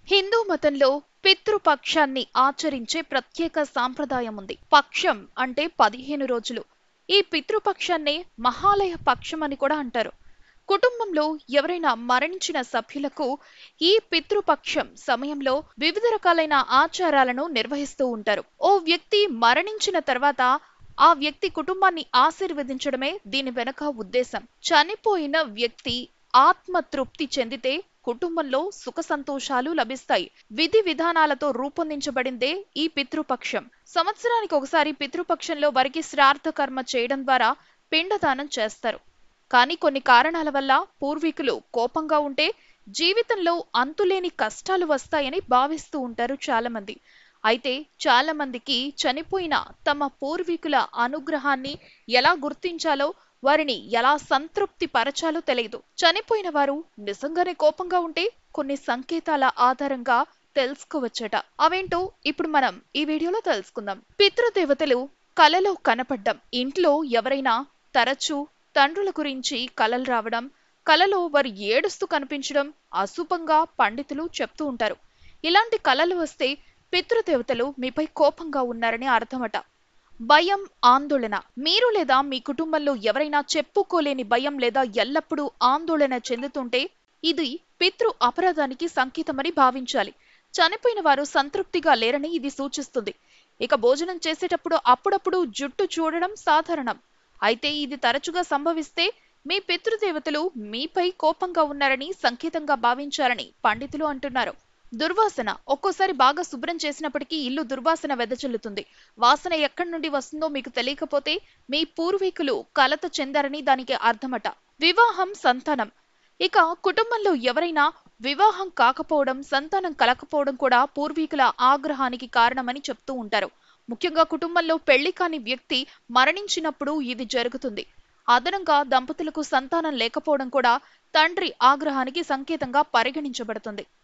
హిందూ మతంలో పితృపక్షాన్ని ఆచరించే ప్రత్యేక సాంప్రదాయం ఉంది. పక్షం అంటే 15 రోజులు. ఈ పితృపక్షాన్నే మహాలయ పక్షం అని కూడా అంటారు. కుటుంబంలో ఎవరైనా మరణించిన సభ్యులకు ఈ పితృపక్షం సమయంలో వివిధ రకాలైన ఆచారాలను నిర్వహిస్తూ ఉంటారు. ఓ వ్యక్తి మరణించిన తర్వాత ఆ వ్యక్తి కుటుంబాన్ని ఆశీర్వదించడమే దీని వెనక ఉద్దేశం. చనిపోయిన వ్యక్తి ఆత్మ తృప్తి చెందితే కుటుంబంలో సుఖ సంతోషాలు లభిస్తాయి. విధి విధానాలతో రూపొందించబడిందే ఈ పితృపక్షం. సంవత్సరానికి ఒకసారి పితృపక్షంలో వారికి శ్రాద్ధ కర్మ చేయడం ద్వారా పిండదానం చేస్తారు. కానీ కొన్ని కారణాల వల్ల పూర్వీకులు కోపంగా ఉంటే జీవితంలో అంతులేని కష్టాలు వస్తాయని భావిస్తూ ఉంటారు చాలామంది. అయితే చాలా మందికి చనిపోయిన తమ పూర్వీకుల అనుగ్రహాన్ని ఎలా గుర్తించాలో, వారిని ఎలా సంతృప్తి పరచాలో తెలియదు. చనిపోయిన వారు నిజంగానే కోపంగా ఉంటే కొన్ని సంకేతాల ఆధారంగా తెలుసుకోవచ్చట. అవేంటో ఇప్పుడు మనం ఈ వీడియోలో తెలుసుకుందాం. పితృదేవతలు కలలో కనపడ్డం. ఇంట్లో ఎవరైనా తరచూ తండ్రుల గురించి కలలు రావడం, కలలో వారు ఏడుస్తూ కనిపించడం అశుభంగా పండితులు చెప్తూ ఉంటారు. ఇలాంటి కలలు వస్తే పితృదేవతలు మీపై కోపంగా ఉన్నారని అర్థమట. భయం, ఆందోళన. మీరు లేదా మీ కుటుంబంలో ఎవరైనా చెప్పుకోలేని భయం లేదా ఎల్లప్పుడూ ఆందోళన చెందుతుంటే ఇది పితృ అపరాధానికి సంకేతమని భావించాలి. చనిపోయిన వారు సంతృప్తిగా లేరని ఇది సూచిస్తుంది. ఇక భోజనం చేసేటప్పుడు అప్పుడప్పుడు జుట్టు చూడడం సాధారణం. అయితే ఇది తరచుగా సంభవిస్తే మీ పితృదేవతలు మీపై కోపంగా ఉన్నారని సంకేతంగా భావించాలని పండితులు అంటున్నారు. దుర్వాసన. ఒక్కోసారి బాగా శుభ్రం చేసినప్పటికీ ఇల్లు దుర్వాసన వెదజల్లుతుంది. వాసన ఎక్కడి నుండి వస్తుందో మీకు తెలియకపోతే మీ పూర్వీకులు కలత చెందారని దానికి అర్థమట. వివాహం, సంతానం. ఇక కుటుంబంలో ఎవరైనా వివాహం కాకపోవడం, సంతానం కలకపోవడం కూడా పూర్వీకుల ఆగ్రహానికి కారణమని చెప్తూ ఉంటారు. ముఖ్యంగా కుటుంబంలో పెళ్లి కాని వ్యక్తి మరణించినప్పుడు ఇది జరుగుతుంది. అదనంగా దంపతులకు సంతానం లేకపోవడం కూడా తండ్రి ఆగ్రహానికి సంకేతంగా పరిగణించబడుతుంది.